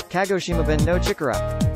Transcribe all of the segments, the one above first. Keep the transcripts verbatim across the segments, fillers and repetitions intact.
鹿児島弁の力。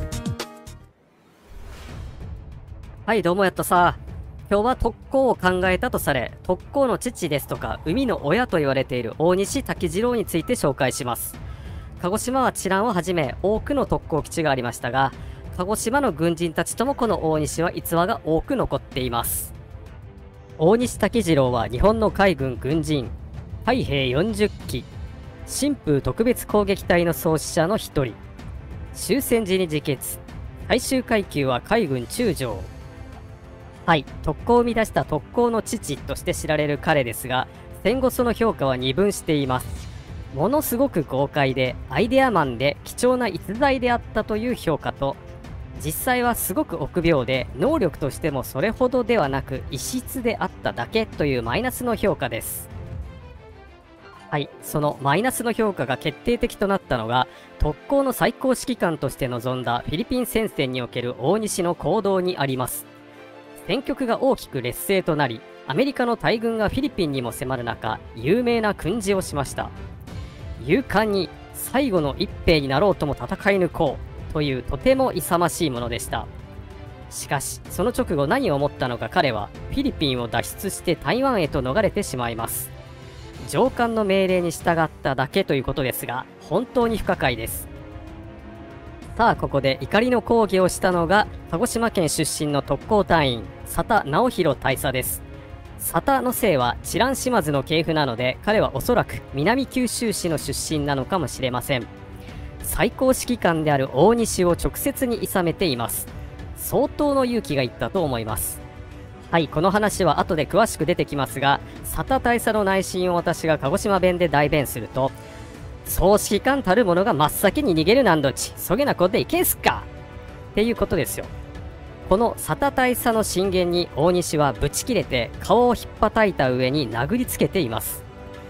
はい、どうもやったさ。今日は特攻を考えたとされ、特攻の父ですとか海の親と言われている大西滝次郎について紹介します。鹿児島は知覧をはじめ多くの特攻基地がありましたが、鹿児島の軍人たちともこの大西は逸話が多く残っています。大西滝次郎は日本の海軍軍人、海兵よんじゅっき、新風特別攻撃隊の創始者の一人。終戦時に自決。最終階級は海軍中将。はい、特攻を生み出した特攻の父として知られる彼ですが、戦後その評価は二分しています。ものすごく豪快でアイデアマンで貴重な逸材であったという評価と、実際はすごく臆病で能力としてもそれほどではなく異質であっただけというマイナスの評価です。はい、そのマイナスの評価が決定的となったのが、特攻の最高指揮官として臨んだフィリピン戦線における大西の行動にあります。戦局が大きく劣勢となり、アメリカの大軍がフィリピンにも迫る中、有名な訓示をしました。勇敢に最後の一兵になろうとも戦い抜こうというとても勇ましいものでした。しかし、その直後何を思ったのか彼はフィリピンを脱出して台湾へと逃れてしまいます。上官の命令に従っただけということですが、本当に不可解です。さあ、ここで怒りの抗議をしたのが鹿児島県出身の特攻隊員佐田直弘大佐です。佐田の姓は知覧島津の系譜なので、彼はおそらく南九州市の出身なのかもしれません。最高指揮官である大西を直接に諌めています。相当の勇気がいったと思います。はい、この話は後で詳しく出てきますが、佐田大佐の内心を私が鹿児島弁で代弁すると、総指揮官たる者が真っ先に逃げるなんどち、そげなことでいけんすかっていうことですよ。この佐田大佐の進言に大西はブチ切れて顔をひっぱたいた上に殴りつけています。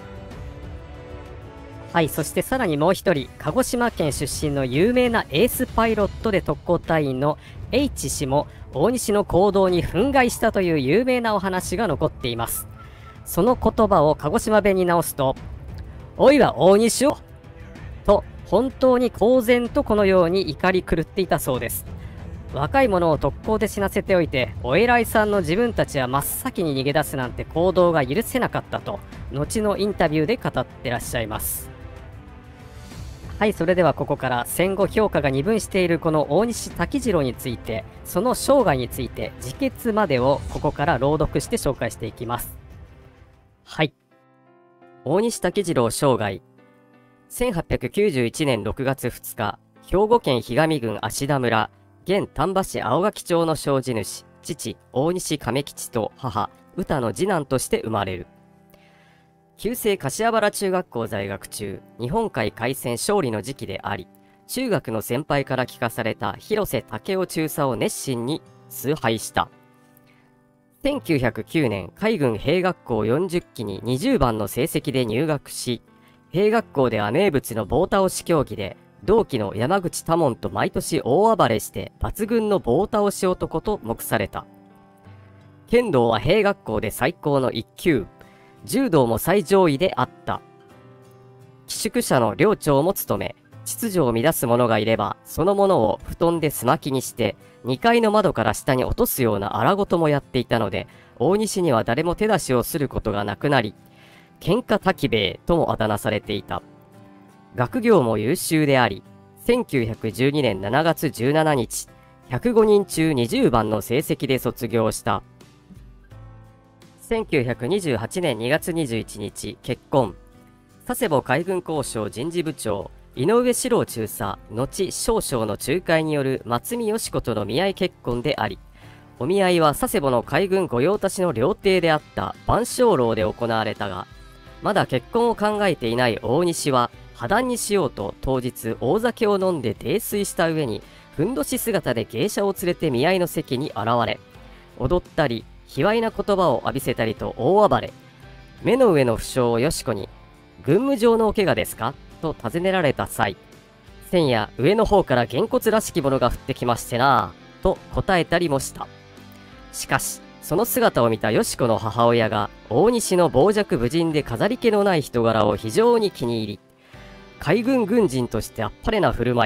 はい、そしてさらにもう一人、鹿児島県出身の有名なエースパイロットで特攻隊員の H 氏も大西の行動に憤慨したという有名なお話が残っています。その言葉を鹿児島弁に直すと、おいは大西をと本当に公然とこのように怒り狂っていたそうです。若い者を特攻で死なせておいて、お偉いさんの自分たちは真っ先に逃げ出すなんて行動が許せなかったと、後のインタビューで語ってらっしゃいます。はい、それではここから戦後評価が二分しているこの大西滝次郎について、その生涯について自決までをここから朗読して紹介していきます。はい。大西滝次郎生涯。せんはっぴゃくきゅうじゅういちねんろくがつふつか、兵庫県氷上郡芦田村、現丹波市青垣町の小地主、父、大西亀吉と母、歌の次男として生まれる。旧制柏原中学校在学中、日本海海戦勝利の時期であり、中学の先輩から聞かされた広瀬武雄中佐を熱心に崇拝した。せんきゅうひゃくきゅうねん、海軍兵学校よんじゅっきににじゅうばんの成績で入学し、兵学校では名物の棒倒し競技で、同期の山口多門と毎年大暴れして抜群の棒倒し男と目された。剣道は兵学校で最高の一級、柔道も最上位であった。寄宿舎の寮長も務め、秩序を乱す者がいれば、その者を布団で巣巻きにして、にかいの窓から下に落とすような荒事もやっていたので、大西には誰も手出しをすることがなくなり、喧嘩滝兵衛ともあだ名されていた。学業も優秀であり、せんきゅうひゃくじゅうにねんしちがつじゅうしちにち、ひゃくごにんちゅうにじゅうばんの成績で卒業した。せんきゅうひゃくにじゅうはちねんにがつにじゅういちにち、結婚。佐世保海軍工廠人事部長、井上史郎中佐、後少将の仲介による松見義子との見合い結婚であり、お見合いは佐世保の海軍御用達の料亭であった万象楼で行われたが、まだ結婚を考えていない大西は、破談にしようと当日大酒を飲んで泥酔した上に、ふんどし姿で芸者を連れて見合いの席に現れ、踊ったり、卑猥な言葉を浴びせたりと大暴れ。目の上の負傷をよしこに、軍務上のお怪我ですかと尋ねられた際、先夜上の方からげんこつらしきものが降ってきましてなぁ、と答えたりもした。しかし、その姿を見たよしこの母親が、大西の傍若無人で飾り気のない人柄を非常に気に入り、海軍軍人としてあっぱれな振る舞い、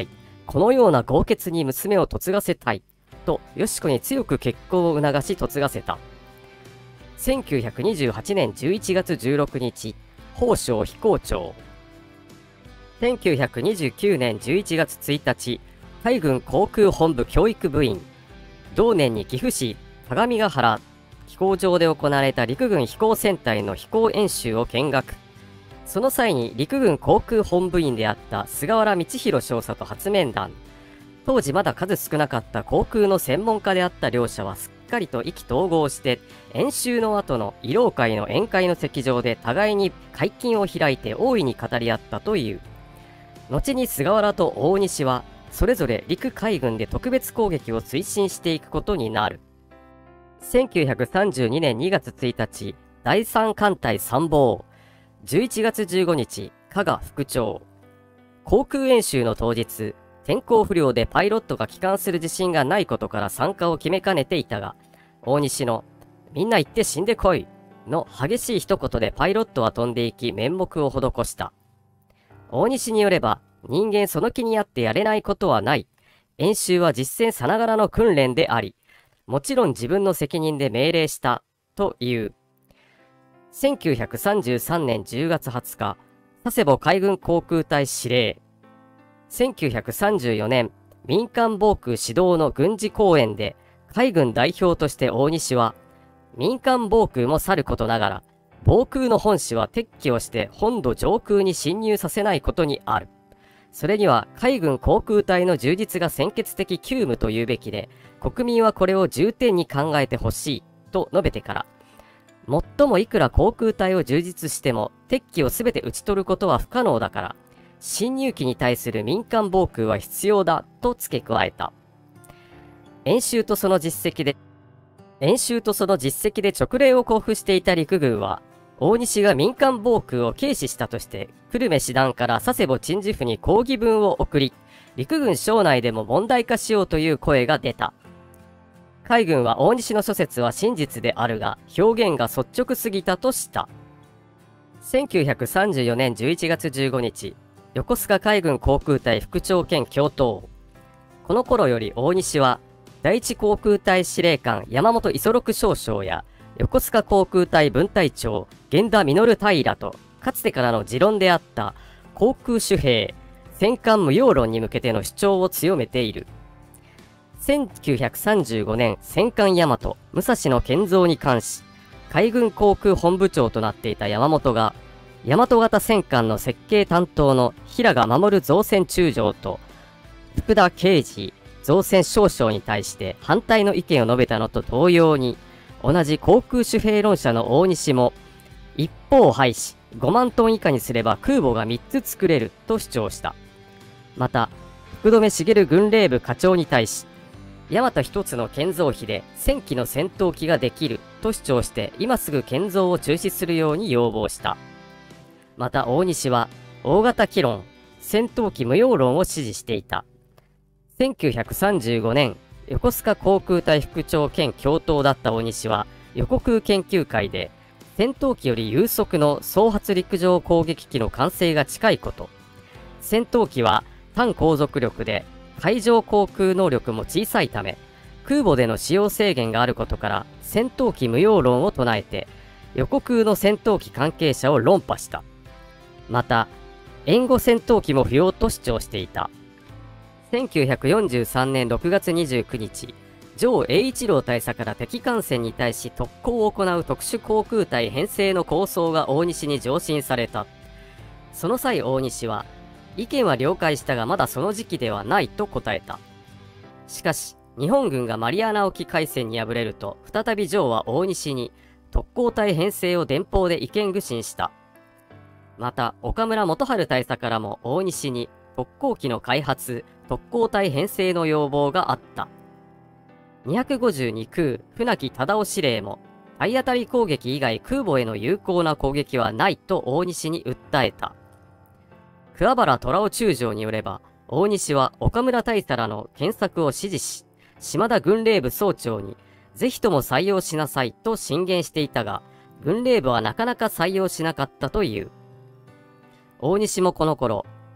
このような豪傑に娘を嫁がせたいとよし子に強く結婚を促し嫁がせた。せんきゅうひゃくにじゅうはちねんじゅういちがつじゅうろくにち、宝生飛行長。せんきゅうひゃくにじゅうきゅうねんじゅういちがつついたち、海軍航空本部教育部員。同年に岐阜市相模ヶ原飛行場で行われた陸軍飛行戦隊の飛行演習を見学。その際に陸軍航空本部員であった菅原道弘少佐と初面談。当時まだ数少なかった航空の専門家であった両者はすっかりと意気投合して、演習の後の慰労会の宴会の席上で互いに会見を開いて大いに語り合ったという。後に菅原と大西はそれぞれ陸海軍で特別攻撃を推進していくことになる。せんきゅうひゃくさんじゅうにねんにがつついたち、だいさん艦隊参謀。じゅういちがつじゅうごにち、加賀副長。航空演習の当日、天候不良でパイロットが帰還する自信がないことから参加を決めかねていたが、大西のみんな行って死んでこいの激しい一言でパイロットは飛んでいき面目を施した。大西によれば、人間その気にあってやれないことはない。演習は実践さながらの訓練であり、もちろん自分の責任で命令したという。せんきゅうひゃくさんじゅうさんねんじゅうがつはつか、佐世保海軍航空隊司令。せんきゅうひゃくさんじゅうよねん、民間防空指導の軍事講演で、海軍代表として大西は、民間防空もさることながら、防空の本旨は撤去をして本土上空に侵入させないことにある。それには海軍航空隊の充実が先決的急務というべきで、国民はこれを重点に考えてほしいと述べてから、もっともいくら航空隊を充実しても敵機をすべて撃ち取ることは不可能だから、侵入機に対する民間防空は必要だと付け加えた。演習とその実績で、演習とその実績で勅令を交付していた陸軍は、大西が民間防空を軽視したとして、久留米師団から佐世保鎮守府に抗議文を送り、陸軍省内でも問題化しようという声が出た。海軍は大西の諸説は真実であるが、表現が率直すぎたとした。せんきゅうひゃくさんじゅうよねんじゅういちがつじゅうごにち、横須賀海軍航空隊副長兼教頭。この頃より大西は、第一航空隊司令官山本五十六少将や、横須賀航空隊分隊長源田実平とかつてからの持論であった航空主兵戦艦無用論に向けての主張を強めている。せんきゅうひゃくさんじゅうごねん戦艦大和武蔵の建造に関し海軍航空本部長となっていた山本が大和型戦艦の設計担当の平賀守造船中将と福田啓二造船少将に対して反対の意見を述べたのと同様に、同じ航空主兵論者の大西も、一方を廃し、ごまんトン以下にすれば空母がみっつ作れると主張した。また、福留茂軍令部課長に対し、大和一つの建造費でせんきの戦闘機ができると主張して、今すぐ建造を中止するように要望した。また大西は、大型機論、戦闘機無用論を支持していた。せんきゅうひゃくさんじゅうごねん、横須賀航空隊副長兼教頭だった大西は、予告研究会で、戦闘機より有速の総発陸上攻撃機の完成が近いこと、戦闘機は単航続力で、海上航空能力も小さいため、空母での使用制限があることから、戦闘機無用論を唱えて、横空の戦闘機関係者を論破した。また、援護戦闘機も不要と主張していた。せんきゅうひゃくよんじゅうさんねんろくがつにじゅうくにち、上栄一郎大佐から敵艦船に対し特攻を行う特殊航空隊編成の構想が大西に上申された。その際大西は、意見は了解したがまだその時期ではないと答えた。しかし、日本軍がマリアナ沖海戦に敗れると、再び上は大西に特攻隊編成を電報で意見具申した。また、岡村元春大佐からも大西に特攻機の開発、特攻隊編成の要望があった。にひゃくごじゅうに空船木忠夫司令も、体当たり攻撃以外空母への有効な攻撃はないと大西に訴えた。桑原虎夫中将によれば、大西は岡村大佐らの検索を指示し、島田軍令部総長に、ぜひとも採用しなさいと進言していたが、軍令部はなかなか採用しなかったという。大西もこの頃、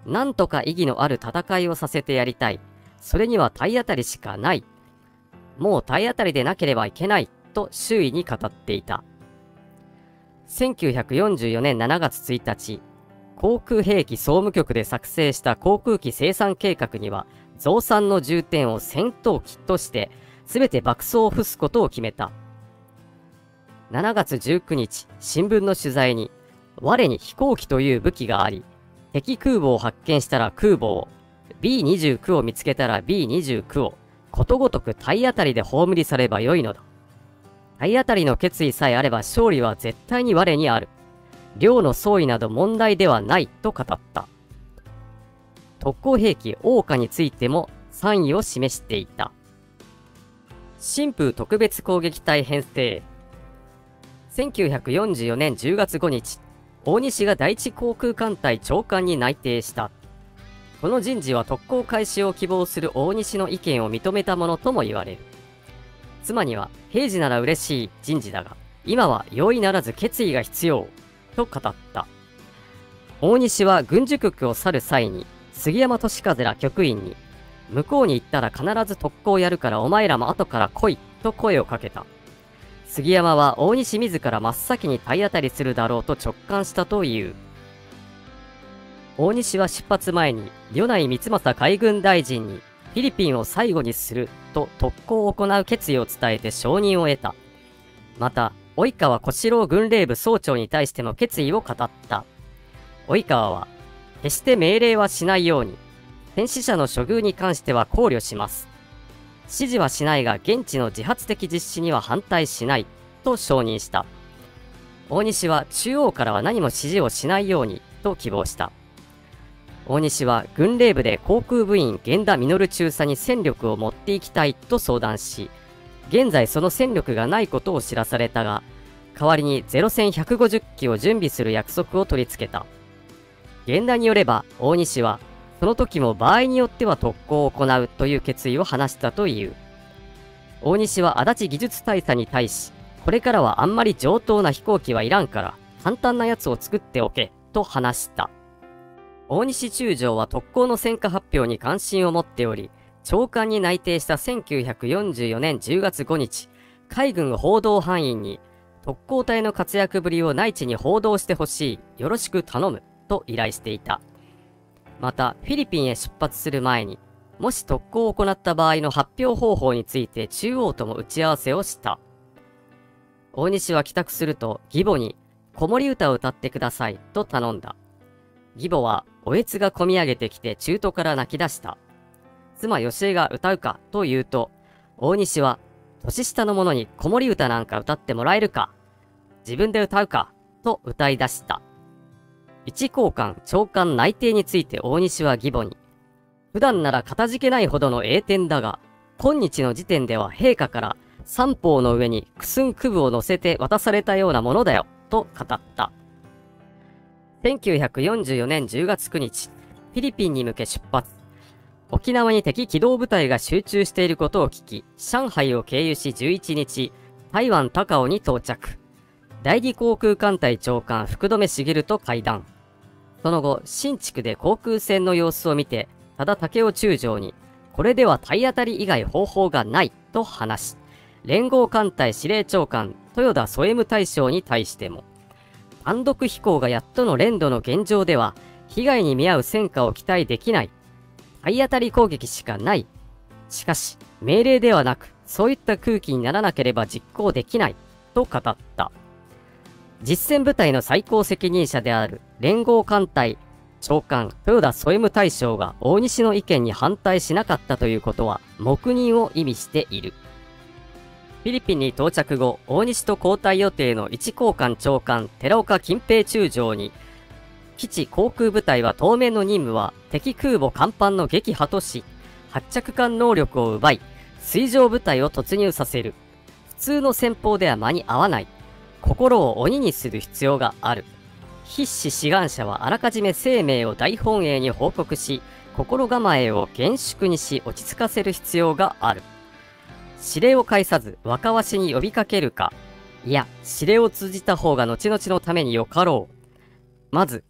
なんとか意義のある戦いをさせてやりたい。それには体当たりしかない。もう体当たりでなければいけない。と周囲に語っていた。せんきゅうひゃくよんじゅうよねんしちがつついたち、航空兵器総務局で作成した航空機生産計画には、増産の重点を戦闘機として、すべて爆走を付すことを決めた。しちがつじゅうくにち、新聞の取材に、我に飛行機という武器があり、敵空母を発見したら空母を、ビーにじゅうきゅう を見つけたら ビーにじゅうきゅう を、ことごとく体当たりで葬り去ればよいのだ。体当たりの決意さえあれば勝利は絶対に我にある。量の相違など問題ではないと語った。特攻兵器桜花についても賛意を示していた。新風特別攻撃隊編成。せんきゅうひゃくよんじゅうよねんじゅうがつごにち、大西が第一航空艦隊長官に内定した。この人事は特攻開始を希望する大西の意見を認めたものとも言われる。妻には、平時なら嬉しい人事だが、今は容易ならず決意が必要、と語った。大西は軍需局を去る際に、杉山俊風ら局員に、向こうに行ったら必ず特攻やるからお前らも後から来い、と声をかけた。杉山は大西自ら真っ先に体当たりするだろうと直感したという。大西は出発前に、米内光政海軍大臣に、フィリピンを最後にすると特攻を行う決意を伝えて承認を得た。また、及川小四郎軍令部総長に対しても決意を語った。及川は、決して命令はしないように、戦死者の処遇に関しては考慮します。指示はしないが現地の自発的実施には反対しない、と承認した。大西は中央からは何も指示をしないように、と希望した。大西は軍令部で航空部員源田実中佐に戦力を持っていきたいと相談し、現在その戦力がないことを知らされたが、代わりにゼロ戦ひゃくごじゅっきを準備する約束を取り付けた。源田によれば大西は、その時も場合によっては特攻を行うという決意を話したという。大西は足立技術大佐に対し、これからはあんまり上等な飛行機はいらんから、簡単なやつを作っておけ、と話した。大西中将は特攻の戦果発表に関心を持っており、長官に内定したせんきゅうひゃくよんじゅうよねんじゅうがつごにち、海軍報道班員に、特攻隊の活躍ぶりを内地に報道してほしい、よろしく頼む、と依頼していた。また、フィリピンへ出発する前に、もし特攻を行った場合の発表方法について中央とも打ち合わせをした。大西は帰宅すると、義母に、子守歌を歌ってください、と頼んだ。義母は、おえつがこみ上げてきて中途から泣き出した。妻吉江が歌うか、と言うと、大西は、年下の者に子守歌なんか歌ってもらえるか、自分で歌うか、と歌い出した。一高官長官内定について大西は義母に、普段ならかたじけないほどの栄転だが、今日の時点では陛下から三方の上に九寸九分を乗せて渡されたようなものだよ、と語った。せんきゅうひゃくよんじゅうよねんじゅうがつくにち、フィリピンに向け出発。沖縄に敵機動部隊が集中していることを聞き、上海を経由しじゅういちにち、台湾高雄に到着。第二航空艦隊長官福留茂と会談。その後、新築で航空戦の様子を見て、多田武雄中将に、これでは体当たり以外方法がない、と話し、連合艦隊司令長官豊田添務大将に対しても、単独飛行がやっとの連度の現状では、被害に見合う戦果を期待できない。体当たり攻撃しかない。しかし、命令ではなく、そういった空気にならなければ実行できない。と語った。実戦部隊の最高責任者である連合艦隊長官豊田添務大将が大西の意見に反対しなかったということは、黙認を意味している。フィリピンに到着後、大西と交代予定の一高官長官寺岡金平中将に、基地航空部隊は当面の任務は敵空母甲板の撃破とし、発着艦能力を奪い、水上部隊を突入させる。普通の戦法では間に合わない。心を鬼にする必要がある。必死志願者はあらかじめ生命を大本営に報告し、心構えを厳粛にし落ち着かせる必要がある。指令を介さず若わしに呼びかけるか、いや、指令を通じた方が後々のためによかろう。まず、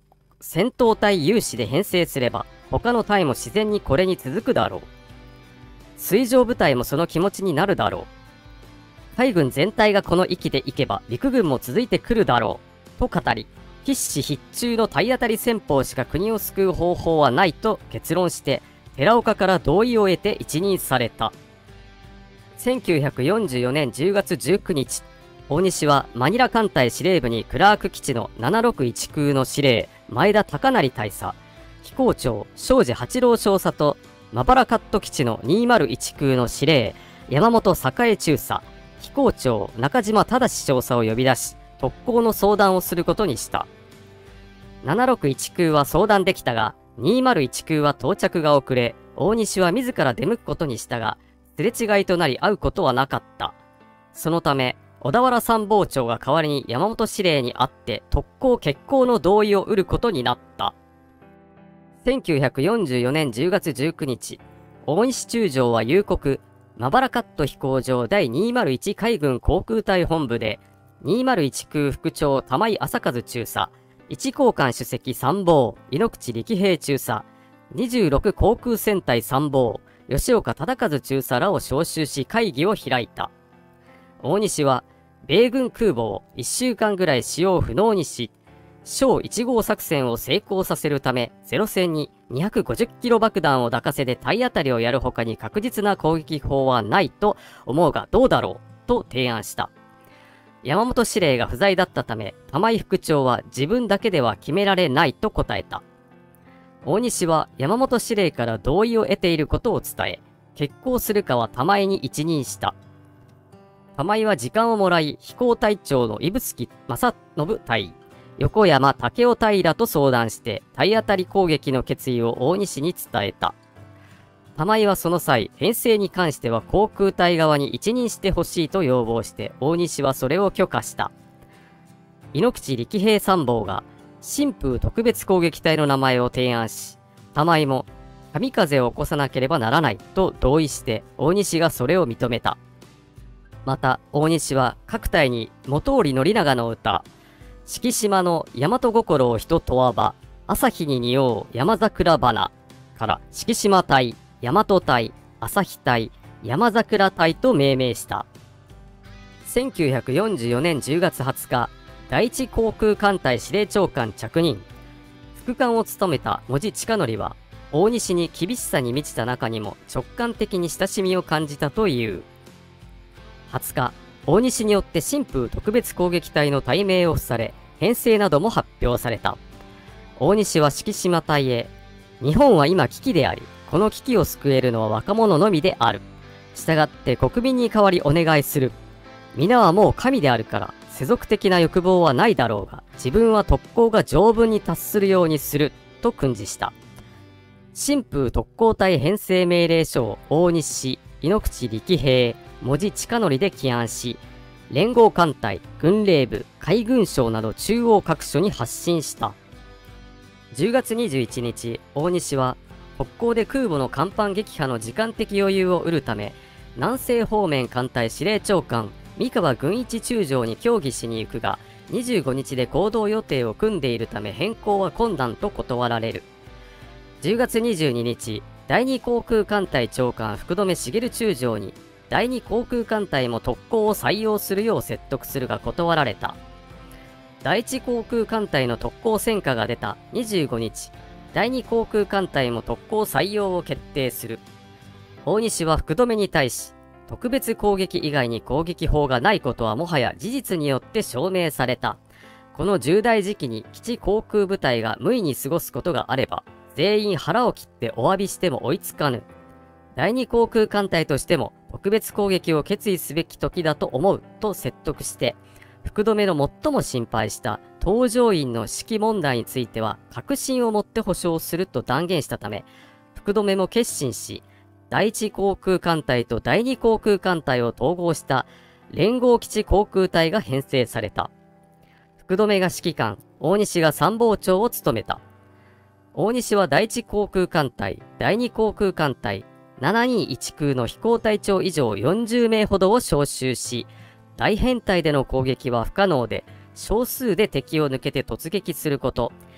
戦闘隊有志で編成すれば、他の隊も自然にこれに続くだろう。水上部隊もその気持ちになるだろう。海軍全体がこの域で行けば陸軍も続いてくるだろう。と語り、必死必中の体当たり戦法しか国を救う方法はないと結論して、寺岡から同意を得て一任された。せんきゅうひゃくよんじゅうよねんじゅうがつじゅうくにち、大西はマニラ艦隊司令部にクラーク基地のななろくいち空の司令、前田高成大佐、飛行長、庄司八郎少佐と、マバラカット基地のにまるいち空の司令、山本栄中佐、飛行長、中島忠少佐を呼び出し、特攻の相談をすることにした。ななろくいち空は相談できたが、にまるいち空は到着が遅れ、大西は自ら出向くことにしたが、すれ違いとなり会うことはなかった。そのため、小田原参謀長が代わりに山本司令に会って特攻決行の同意を得ることになった。せんきゅうひゃくよんじゅうよねんじゅうがつじゅうくにち、大西中将は夕刻、マバラカット飛行場だいにまるいち海軍航空隊本部で、にまるいち空副長玉井朝和中佐、いち高官主席参謀井ノ口力平中佐、にじゅうろく航空戦隊参謀吉岡忠和中佐らを招集し会議を開いた。大西は、米軍空母をいっしゅうかんぐらい使用不能にし、小いち号作戦を成功させるため、ゼロ戦ににひゃくごじゅっキロ爆弾を抱かせて体当たりをやる他に確実な攻撃法はないと思うがどうだろうと提案した。山本司令が不在だったため、玉井副長は自分だけでは決められないと答えた。大西は山本司令から同意を得ていることを伝え、決行するかは玉井に一任した。玉井は時間をもらい、飛行隊長の指宿正信隊、横山武雄隊らと相談して、体当たり攻撃の決意を大西に伝えた。玉井はその際、編成に関しては航空隊側に一任してほしいと要望して、大西はそれを許可した。井ノ口力平参謀が、新風特別攻撃隊の名前を提案し、玉井も、神風を起こさなければならないと同意して、大西がそれを認めた。また、大西は各隊に本居宣長の歌、敷島の大和心を人とわば、朝日に匂う山桜花から、敷島隊、大和隊、朝日隊、山桜隊と命名した。せんきゅうひゃくよんじゅうよねんじゅうがつはつか、第一航空艦隊司令長官着任。副官を務めた門司親則は、大西に厳しさに満ちた中にも直感的に親しみを感じたという。はつか、大西によって新風特別攻撃隊の隊名を付され、編成なども発表された。大西は敷島隊へ、日本は今危機であり、この危機を救えるのは若者のみである。したがって国民に代わりお願いする。皆はもう神であるから、世俗的な欲望はないだろうが、自分は特攻が条文に達するようにする、と訓示した。新風特攻隊編成命令書を大西、井ノ口力平、門司親則で起案し、連合艦隊、軍令部、海軍省など中央各所に発信した。じゅうがつにじゅういちにち、大西は、北港で空母の甲板撃破の時間的余裕を得るため、南西方面艦隊司令長官、三河軍一中将に協議しに行くが、にじゅうごにちで行動予定を組んでいるため変更は困難と断られる。じゅうがつにじゅうににち、第二航空艦隊長官福留茂中将に、第二航空艦隊も特攻を採用するよう説得するが断られた。第一航空艦隊の特攻戦果が出たにじゅうごにち、第二航空艦隊も特攻採用を決定する。大西は福留に対し、特別攻撃以外に攻撃法がないことはもはや事実によって証明された。この重大時期に基地航空部隊が無意に過ごすことがあれば、全員腹を切ってお詫びしても追いつかぬ。第二航空艦隊としても特別攻撃を決意すべき時だと思うと説得して、福留の最も心配した搭乗員の指揮問題については確信を持って保証すると断言したため、福留も決心し、第一航空艦隊と第二航空艦隊を統合した連合基地航空隊が編成された。福留が指揮官、大西が参謀長を務めた。大西は第一航空艦隊、第二航空艦隊、ななにいち空の飛行隊長以上よんじゅうめいほどを招集し、大編隊での攻撃は不可能で、少数で敵を抜けて突撃すること、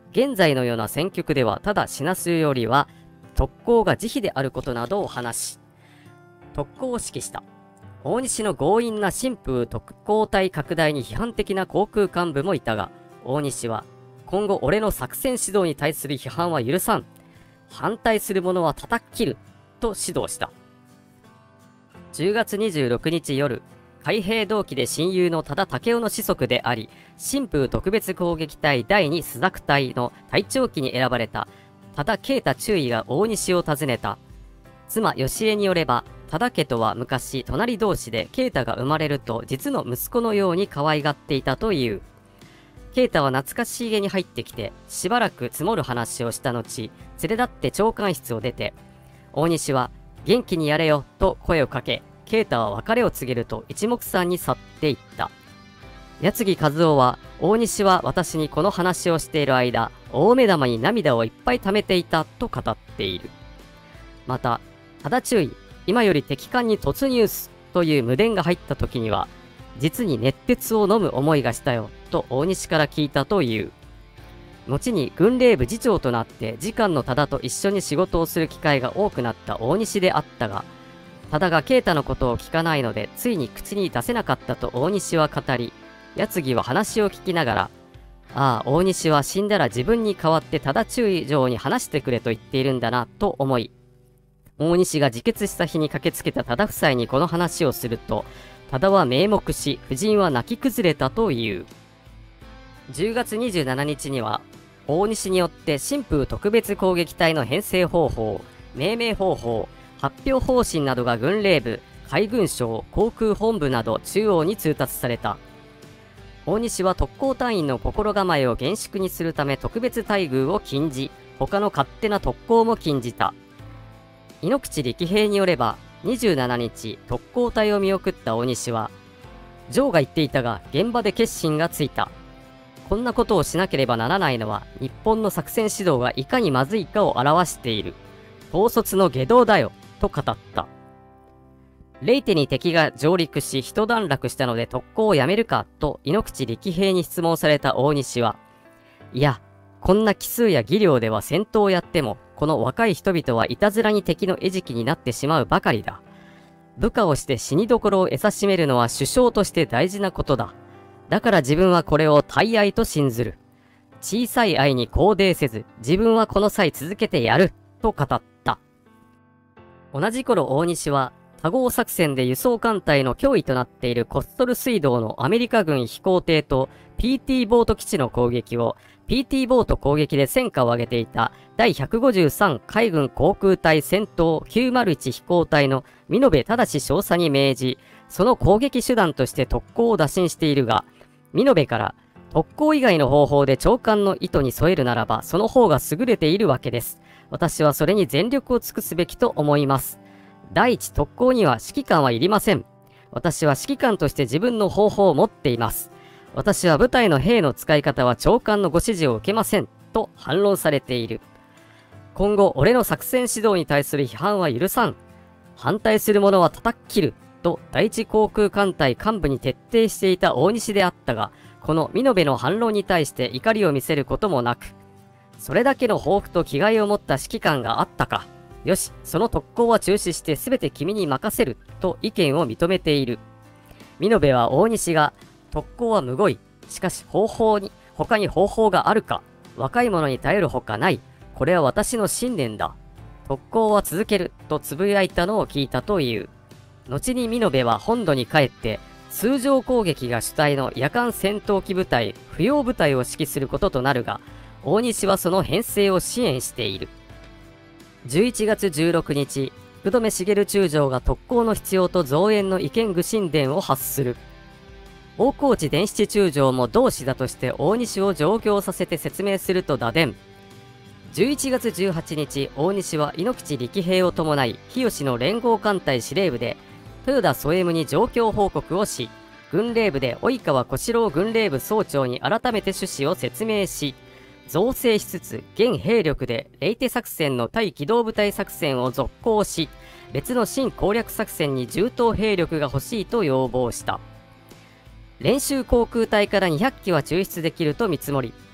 現在のような戦局ではただ死なすよりは特攻が慈悲であることなどを話し、特攻を指揮した。大西の強引な新風特攻隊拡大に批判的な航空幹部もいたが、大西は今後俺の作戦指導に対する批判は許さん。反対する者は叩き切ると指導した。じゅうがつにじゅうろくにち夜、海兵同期で親友の多田武雄の子息であり、新風特別攻撃隊だいに朱雀隊の隊長機に選ばれた多田啓太中尉が大西を訪ねた。妻義江によれば、多田家とは昔隣同士で啓太が生まれると実の息子のように可愛がっていたという。啓太は懐かしげに入ってきて、しばらく積もる話をした後、連れ立って長官室を出て、大西は元気にやれよと声をかけ、啓太は別れを告げると一目散に去っていった。矢継ぎ和夫は、大西は私にこの話をしている間、大目玉に涙をいっぱい溜めていたと語っている。また、多田中尉、今より敵艦に突入すという無電が入った時には、実に熱鉄を飲む思いがしたよと大西から聞いたという。後に軍令部次長となって次官の多田と一緒に仕事をする機会が多くなった大西であったが、多田が啓太のことを聞かないのでついに口に出せなかったと大西は語り、矢継ぎは話を聞きながら、ああ大西は死んだら自分に代わって多田中尉上に話してくれと言っているんだなと思い、大西が自決した日に駆けつけた多田夫妻にこの話をすると、多田は名目し、夫人は泣き崩れたという。じゅうがつにじゅうしちにちには、大西によって新風特別攻撃隊の編成方法、命名方法、発表方針などが軍令部、海軍省、航空本部など中央に通達された。大西は特攻隊員の心構えを厳粛にするため特別待遇を禁じ、他の勝手な特攻も禁じた。井ノ口力平によれば、にじゅうしちにち特攻隊を見送った大西は、ジョーが言っていたが現場で決心がついた。こんなことをしなければならないのは日本の作戦指導がいかにまずいかを表している。統率の下道だよ、と語った。レイテに敵が上陸し一段落したので特攻をやめるかと井ノ口力平に質問された大西は、いや、こんな奇数や技量では戦闘をやっても、この若い人々はいたずらに敵の餌食になってしまうばかりだ。部下をして死にどころを得さしめるのは首相として大事なことだ。だから自分はこれを大愛と信ずる。小さい愛に肯定せず、自分はこの際続けてやる、と語った。同じ頃大西は、多号作戦で輸送艦隊の脅威となっているコストル水道のアメリカ軍飛行艇と ピーティー ボート基地の攻撃を、ピーティー ボート攻撃で戦果を上げていただいひゃくごじゅうさん海軍航空隊戦闘きゅうまるいち飛行隊の美濃部忠少佐に命じ、その攻撃手段として特攻を打診しているが、美濃部から特攻以外の方法で長官の意図に添えるならばその方が優れているわけです。私はそれに全力を尽くすべきと思います。第一特攻には指揮官はいりません。私は指揮官として自分の方法を持っています。私は部隊の兵の使い方は長官のご指示を受けません、と反論されている。今後、俺の作戦指導に対する批判は許さん。反対する者は叩き切る、と第一航空艦隊幹部に徹底していた大西であったが、この美濃部の反論に対して怒りを見せることもなく、それだけの抱負と気概を持った指揮官があったか。よし、その特攻は中止して全て君に任せる、と意見を認めている。美濃部は大西が、特攻はむごい。しかし方法に、他に方法があるか。若い者に頼るほかない。これは私の信念だ。特攻は続ける。とつぶやいたのを聞いたという。後に美濃部は本土に帰って、通常攻撃が主体の夜間戦闘機部隊、不要部隊を指揮することとなるが、大西はその編成を支援している。じゅういちがつじゅうろくにち、福留茂中将が特攻の必要と増援の意見具申伝を発する。大河内伝七中将も同志だとして大西を上京させて説明すると打電。じゅういちがつじゅうはちにち、大西は井ノ口力平を伴い、日吉の連合艦隊司令部で、豊田添務に状況報告をし、軍令部で及川小四郎軍令部総長に改めて趣旨を説明し、造成しつつ現兵力でレイテ作戦の対機動部隊作戦を続行し、別の新攻略作戦に充当兵力が欲しいと要望した。練習航空隊からにひゃっきは抽出できると見積もり、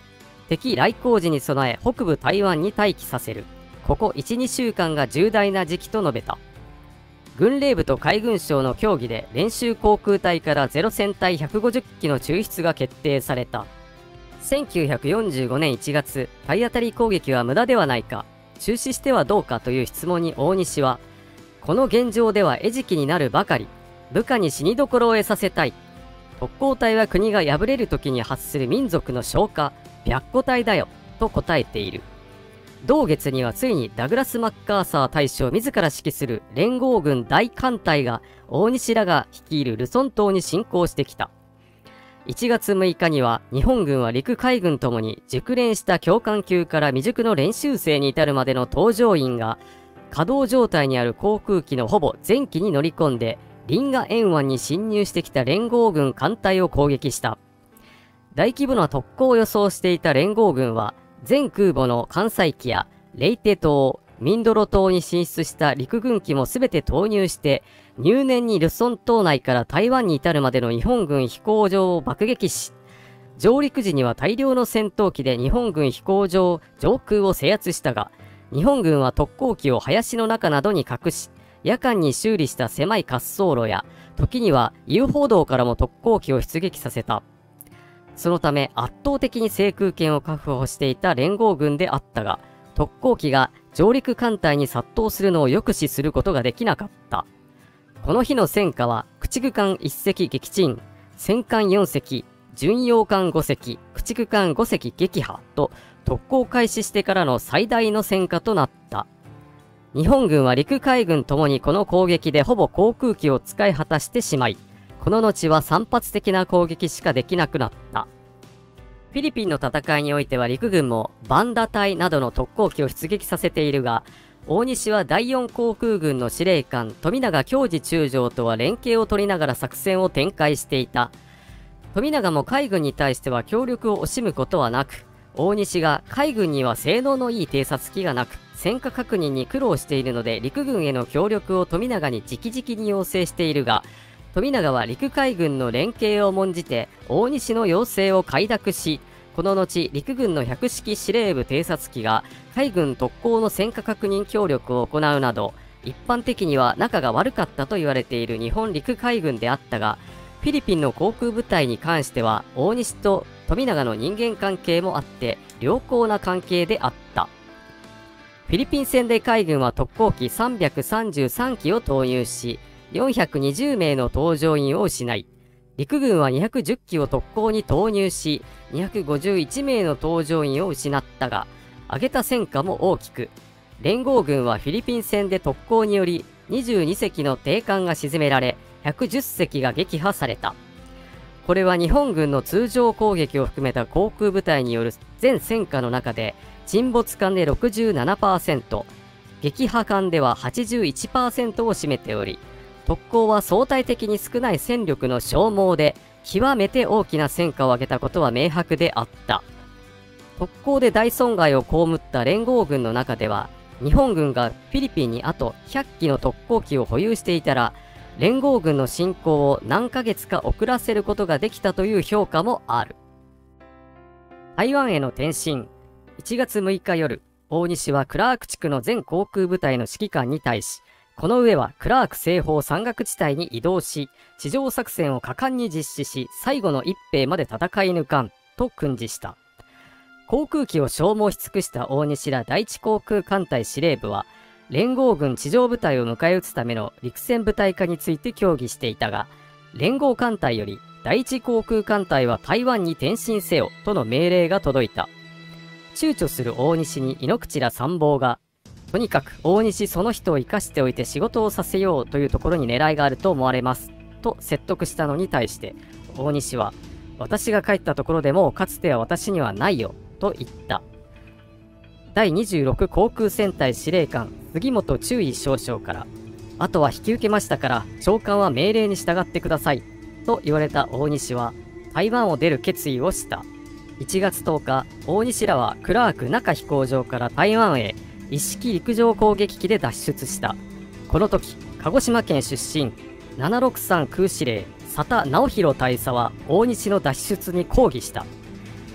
敵来航時に備え北部台湾に待機させる。ここいち、にしゅうかんが重大な時期と述べた。軍令部と海軍省の協議で練習航空隊からゼロ戦隊ひゃくごじゅっきの抽出が決定された。せんきゅうひゃくよんじゅうごねんいちがつ、体当たり攻撃は無駄ではないか、中止してはどうかという質問に大西は、この現状では餌食になるばかり、部下に死にどころを得させたい。特攻隊は国が敗れる時に発する民族の消化、白虎隊だよ、と答えている。同月にはついにダグラス・マッカーサー大将自ら指揮する連合軍大艦隊が大西らが率いるルソン島に侵攻してきた。いちがつむいかには日本軍は陸海軍ともに熟練した教官級から未熟の練習生に至るまでの搭乗員が稼働状態にある航空機のほぼ全機に乗り込んでリンガ沿湾に侵入してきた連合軍艦隊を攻撃した。大規模な特攻を予想していた連合軍は全空母の艦載機やレイテ島、ミンドロ島に進出した陸軍機も全て投入して入念にルソン島内から台湾に至るまでの日本軍飛行場を爆撃し、上陸時には大量の戦闘機で日本軍飛行場上空を制圧したが、日本軍は特攻機を林の中などに隠し、夜間に修理した狭い滑走路や時には遊歩道からも特攻機を出撃させた。そのため圧倒的に制空権を確保していた連合軍であったが、特攻機が上陸艦隊に殺到するのを抑止することができなかった。この日の戦果は駆逐艦いっせき撃沈、戦艦よんせき、巡洋艦ごせき、駆逐艦ごせき撃破と特攻開始してからの最大の戦果となった。日本軍は陸海軍ともにこの攻撃でほぼ航空機を使い果たしてしまい、この後は散発的な攻撃しかできなくなった。フィリピンの戦いにおいては陸軍もバンダ隊などの特攻機を出撃させているが、大西はだいよん航空軍の司令官富永恭二中将とは連携を取りながら作戦を展開していた。富永も海軍に対しては協力を惜しむことはなく、大西が海軍には性能のいい偵察機がなく戦果確認に苦労しているので陸軍への協力を富永に直々に要請しているが、富永は陸海軍の連携を重んじて大西の要請を快諾し、この後陸軍の百式司令部偵察機が海軍特攻の戦果確認協力を行うなど、一般的には仲が悪かったと言われている日本陸海軍であったが、フィリピンの航空部隊に関しては大西と富永の人間関係もあって良好な関係であった。フィリピン戦で海軍は特攻機さんびゃくさんじゅうさんきを投入し、よんひゃくにじゅうめいの搭乗員を失い、陸軍はにひゃくじゅっきを特攻に投入し、にひゃくごじゅういちめいの搭乗員を失ったが、挙げた戦果も大きく、連合軍はフィリピン戦で特攻によりにじゅうにせきの艇艦が沈められ、ひゃくじゅっせきが撃破された。これは日本軍の通常攻撃を含めた航空部隊による全戦果の中で、沈没艦で ろくじゅうななパーセント、撃破艦では はちじゅういちパーセント を占めており、特攻は相対的に少ない戦力の消耗で極めて大きな戦果を上げたことは明白であった。特攻で大損害を被った連合軍の中では、日本軍がフィリピンにあとひゃっきの特攻機を保有していたら、連合軍の侵攻を何ヶ月か遅らせることができたという評価もある。台湾への転進。いちがつむいか夜、大西はクラーク地区の全航空部隊の指揮官に対し、この上はクラーク西方山岳地帯に移動し、地上作戦を果敢に実施し、最後の一兵まで戦い抜かん、と訓示した。航空機を消耗し尽くした大西ら第一航空艦隊司令部は、連合軍地上部隊を迎え撃つための陸戦部隊化について協議していたが、連合艦隊より第一航空艦隊は台湾に転進せよとの命令が届いた。躊躇する大西に井ノ口ら参謀が、とにかく大西その人を生かしておいて仕事をさせようというところに狙いがあると思われますと説得したのに対して、大西は私が帰ったところでもかつては私にはないよと言った。だいにじゅうろく航空戦隊司令官杉本中尉少将から、あとは引き受けましたから長官は命令に従ってくださいと言われた大西は台湾を出る決意をした。いちがつとおか、大西らはクラーク中飛行場から台湾へ一式陸上攻撃機で脱出した。この時、鹿児島県出身ななろくさん空司令佐田直弘大佐は大西の脱出に抗議した。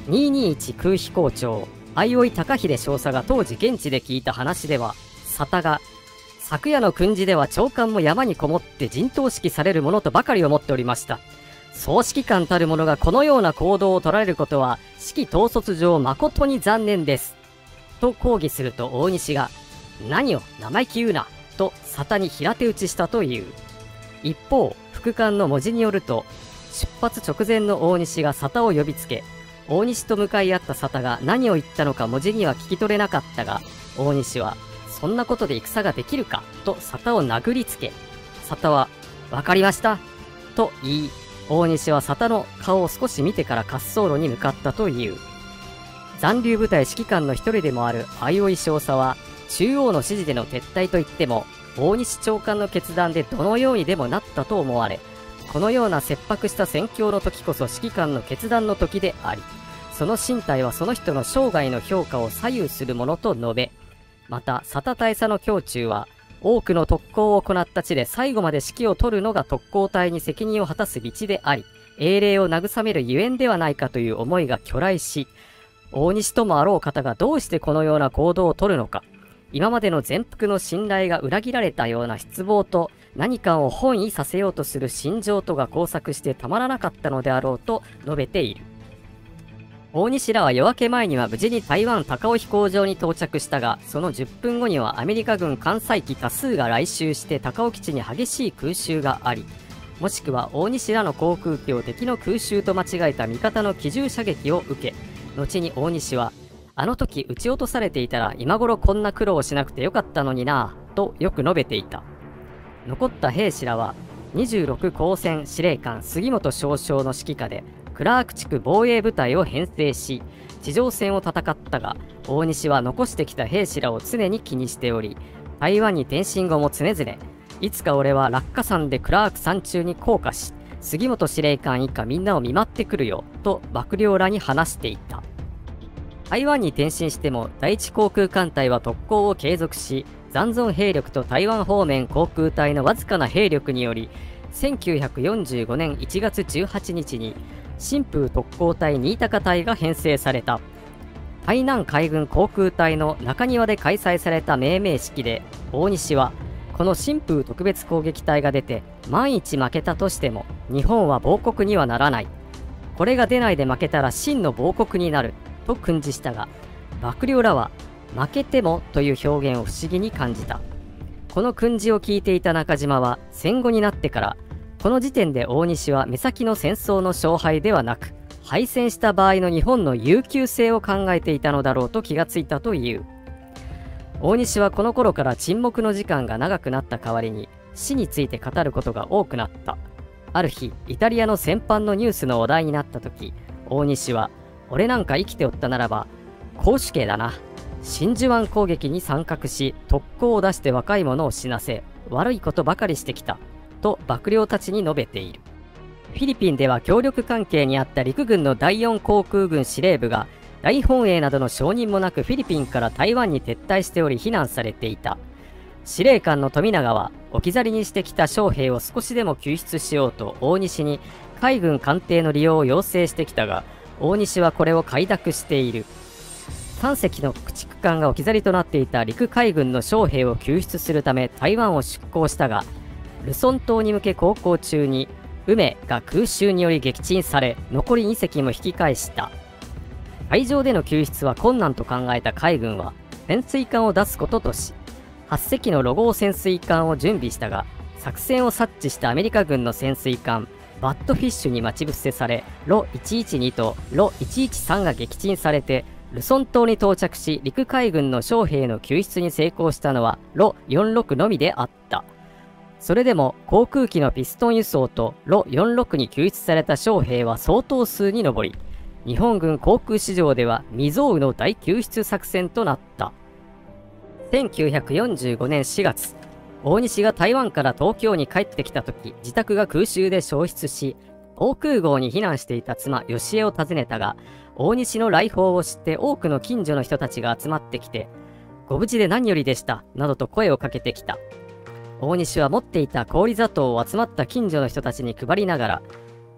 にーにーいち空飛行長相生高秀少佐が当時現地で聞いた話では、沙汰が昨夜の訓示では長官も山にこもって陣頭指揮されるものとばかり思っておりました。総指揮官たる者がこのような行動を取られることは指揮統率上誠に残念ですと抗議すると、大西が何を生意気言うなと沙汰に平手打ちしたという。一方副官の文字によると、出発直前の大西が沙汰を呼びつけ、大西と向かい合った沙汰が何を言ったのか文字には聞き取れなかったが、大西はそんなことで戦ができるかと沙汰を殴りつけ、沙汰は分かりましたと言い、大西は沙汰の顔を少し見てから滑走路に向かったという。残留部隊指揮官の一人でもある相生少佐は、中央の指示での撤退といっても大西長官の決断でどのようにでもなったと思われ、このような切迫した戦況の時こそ指揮官の決断の時であり、その身体はその人の生涯の評価を左右するものと述べ、また沙汰大佐の胸中は、多くの特攻を行った地で最後まで指揮を取るのが特攻隊に責任を果たす道であり、英霊を慰めるゆえんではないかという思いが巨来し、大西ともあろう方がどうしてこのような行動を取るのか、今までの全幅の信頼が裏切られたような失望と、何かを本意させようとする心情とが交錯してたまらなかったのであろうと述べている。大西らは夜明け前には無事に台湾高尾飛行場に到着したが、そのじゅっぷんごにはアメリカ軍艦載機多数が来襲して高尾基地に激しい空襲があり、もしくは大西らの航空機を敵の空襲と間違えた味方の機銃射撃を受け、後に大西は、あの時撃ち落とされていたら今頃こんな苦労をしなくてよかったのになぁとよく述べていた。残った兵士らはにじゅうろく高専司令官杉本少将の指揮下でクラーク地区防衛部隊を編成し、地上戦を戦ったが、大西は残してきた兵士らを常に気にしており、台湾に転進後も常々、いつか俺は落下山でクラーク山中に降下し、杉本司令官以下みんなを見舞ってくるよと幕僚らに話していた。台湾に転進しても第一航空艦隊は特攻を継続し、残存兵力と台湾方面航空隊のわずかな兵力により、せんきゅうひゃくよんじゅうごねんいちがつじゅうはちにちに新風特攻隊新高隊が編成された。台南海軍航空隊の中庭で開催された命名式で、大西はこの新風特別攻撃隊が出て万一負けたとしても日本は亡国にはならない、これが出ないで負けたら真の亡国になると訓示したが、幕僚らは負けてもという表現を不思議に感じた。この訓示を聞いていた中島は戦後になってから、この時点で大西は目先の戦争の勝敗ではなく、敗戦した場合の日本の悠久性を考えていたのだろうと気がついたという。大西はこの頃から沈黙の時間が長くなった代わりに死について語ることが多くなった。ある日、イタリアの戦犯のニュースの話題になった時、大西は、俺なんか生きておったならば絞首刑だな、真珠湾攻撃に参画し特攻を出して若い者を死なせ悪いことばかりしてきたと幕僚たちに述べている。フィリピンでは協力関係にあった陸軍のだいよん航空軍司令部が大本営などの承認もなくフィリピンから台湾に撤退しており非難されていた。司令官の富永は置き去りにしてきた将兵を少しでも救出しようと大西に海軍艦艇の利用を要請してきたが、大西はこれを快諾している。さんせきの駆逐艦が置き去りとなっていた陸海軍の将兵を救出するため台湾を出港したが、ルソン島に向け航行中に梅が空襲により撃沈され、残りにせきも引き返した。海上での救出は困難と考えた海軍は潜水艦を出すこととし、はっせきのロゴー潜水艦を準備したが、作戦を察知したアメリカ軍の潜水艦バッドフィッシュに待ち伏せされ、ロいちいちにとロいちいちさんが撃沈されて、ルソン島に到着し陸海軍の将兵の救出に成功したのはロよんじゅうろくのみであった。それでも航空機のピストン輸送とロよんじゅうろくに救出された将兵は相当数に上り、日本軍航空史上では未曾有の大救出作戦となった。せんきゅうひゃくよんじゅうごねんしがつ、大西が台湾から東京に帰ってきた時、自宅が空襲で焼失し、防空壕に避難していた妻吉江を訪ねたが、大西の来訪を知って多くの近所の人たちが集まってきて、ご無事で何よりでしたなどと声をかけてきた。大西は持っていた氷砂糖を集まった近所の人たちに配りながら、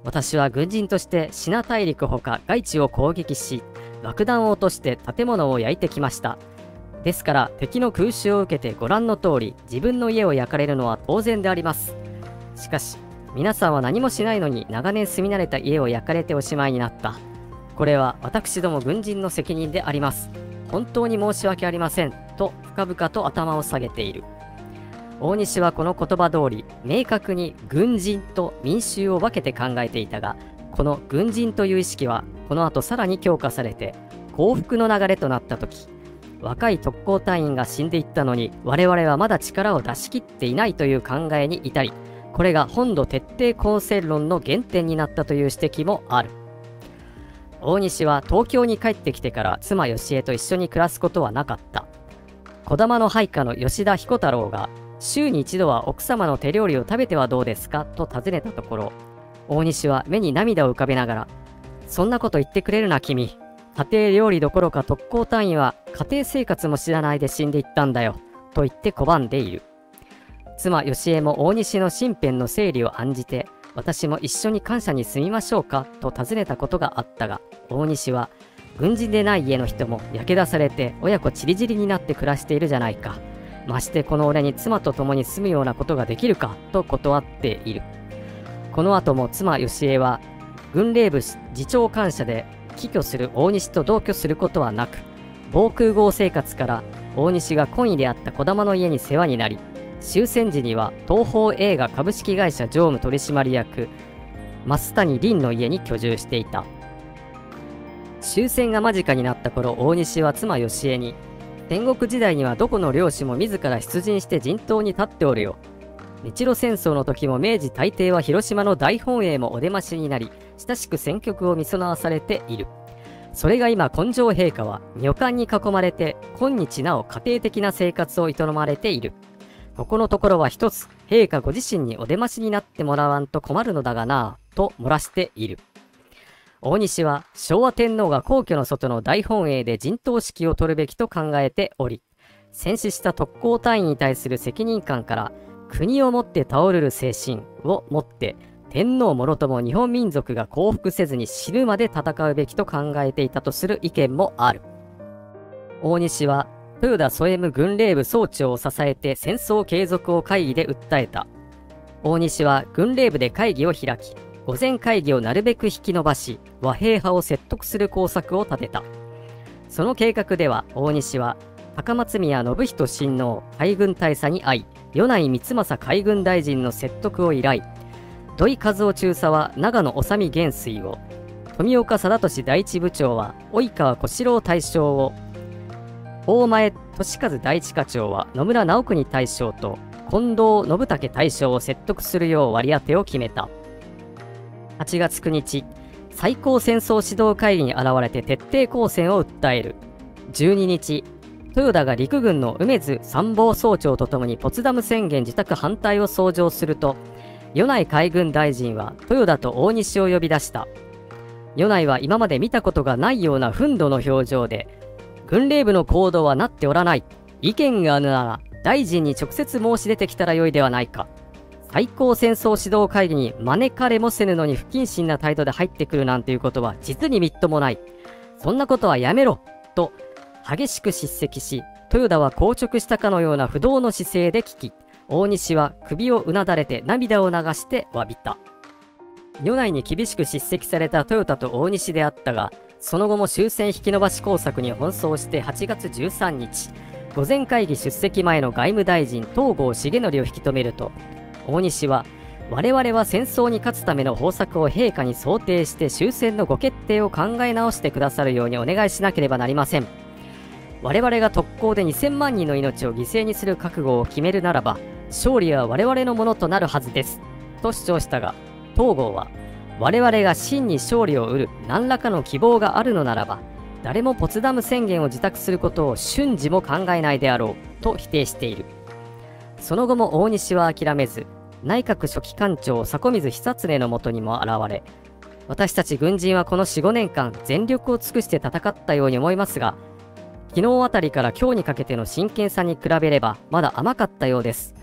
私は軍人としてシナ大陸ほか外地を攻撃し、爆弾を落として建物を焼いてきました。ですから敵の空襲を受けてご覧の通り自分の家を焼かれるのは当然であります。しかし皆さんは何もしないのに長年住み慣れた家を焼かれておしまいになった。これは私ども軍人の責任であります。本当に申し訳ありませんと深々と頭を下げている。大西はこの言葉通り明確に軍人と民衆を分けて考えていたが、この軍人という意識はこの後さらに強化されて降伏の流れとなった時、若い特攻隊員が死んでいったのに我々はまだ力を出し切っていないという考えに至り、これが本土徹底抗戦論の原点になったという指摘もある。大西は東京に帰ってきてから妻義恵と一緒に暮らすことはなかった。児玉の配下の吉田彦太郎が週に一度は奥様の手料理を食べてはどうですかと尋ねたところ、大西は目に涙を浮かべながら、そんなこと言ってくれるな君。家庭料理どころか特攻隊員は家庭生活も知らないで死んでいったんだよと言って拒んでいる。妻義恵も大西の身辺の整理を案じて、私も一緒に官舎に住みましょうかと尋ねたことがあったが、大西は軍人でない家の人も焼け出されて親子ちりぢりになって暮らしているじゃないか。ましてこの俺に妻と共に住むようなことができるかと断っている。この後も妻義恵は軍令部次長官舎で帰居する大西と同居することはなく、防空壕生活から大西が懇意であった児玉の家に世話になり、終戦時には東宝映画株式会社常務取締役増谷凛の家に居住していた。終戦が間近になった頃、大西は妻義恵に、戦国時代にはどこの領主も自ら出陣して陣頭に立っておるよ。日露戦争の時も明治大帝は広島の大本営もお出ましになり、親しく戦局を見備わされている。それが今、今上陛下は女官に囲まれて今日なお家庭的な生活を営まれている。ここのところは一つ陛下ご自身にお出ましになってもらわんと困るのだがなぁと漏らしている。大西は昭和天皇が皇居の外の大本営で陣頭指揮を取るべきと考えており、戦死した特攻隊員に対する責任感から国をもって倒れる精神をもって天皇もろとも日本民族が降伏せずに死ぬまで戦うべきと考えていたとする意見もある。大西は豊田添務軍令部総長を支えて戦争継続を会議で訴えた。大西は軍令部で会議を開き、御前会議をなるべく引き延ばし、和平派を説得する工作を立てた。その計画では大西は高松宮信人親王海軍大佐に会い、米内光政海軍大臣の説得を依頼。土井和夫中佐は長野治美元帥を、富岡貞俊第一部長は及川小四郎大将を、大前俊和第一課長は野村直国大将と近藤信武大将を説得するよう割り当てを決めた。はちがつくにち、最高戦争指導会議に現れて徹底抗戦を訴える。じゅうににち、豊田が陸軍の梅津参謀総長とともにポツダム宣言自宅反対を奏上すると、米内海軍大臣は豊田と大西を呼び出した。米内は今まで見たことがないような憤怒の表情で、軍令部の行動はなっておらない。意見があるなら大臣に直接申し出てきたらよいではないか。最高戦争指導会議に招かれもせぬのに不謹慎な態度で入ってくるなんていうことは実にみっともない。そんなことはやめろと激しく叱責し、豊田は硬直したかのような不動の姿勢で聞き、大西は首をうなだれて涙を流して詫びた。米内に厳しく叱責された豊田と大西であったが、その後も終戦引き延ばし工作に奔走してはちがつじゅうさんにち、御前会議出席前の外務大臣東郷重則を引き止めると、大西は我々は戦争に勝つための方策を陛下に想定して終戦のご決定を考え直してくださるようにお願いしなければなりません。我々が特攻でにせんまんにんの命を犠牲にする覚悟を決めるならば、勝利は我々のものとなるはずですと主張したが、東郷は我々が真に勝利を得る何らかの希望があるのならば、誰もポツダム宣言を自宅することを瞬時も考えないであろうと否定している。その後も大西は諦めず、内閣書記官長迫水久常のもとにも現れ、私たち軍人はこの よん、ごねんかん全力を尽くして戦ったように思いますが、昨日あたりから今日にかけての真剣さに比べればまだ甘かったようです。